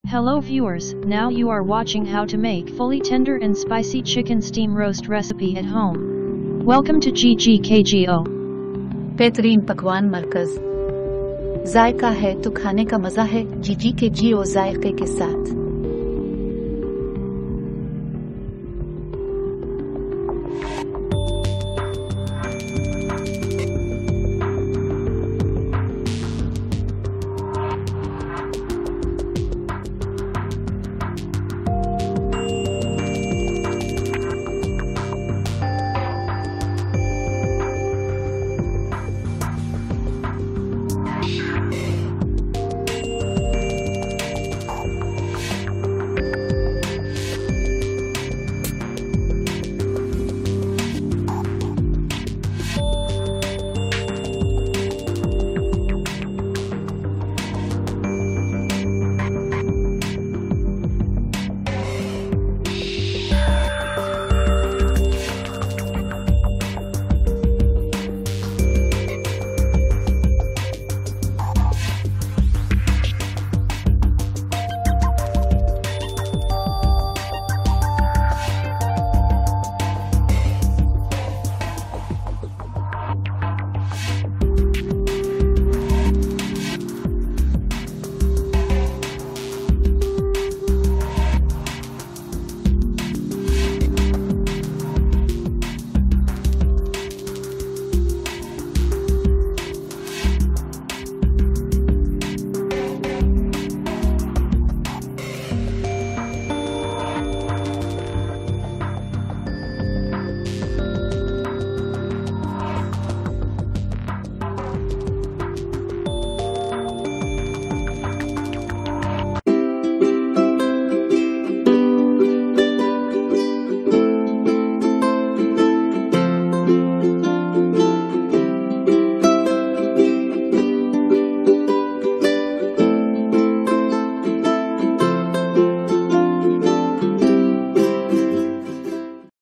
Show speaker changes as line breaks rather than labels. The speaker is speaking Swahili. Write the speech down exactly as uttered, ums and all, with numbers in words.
Hello viewers, now you are watching how to make fully tender and spicy chicken steam roast recipe at home. Welcome to G G K G O.
बेहतरीन पकवान मरकज, जायका है तो खाने का मजा है। जी जी के जी ओ जायके के साथ।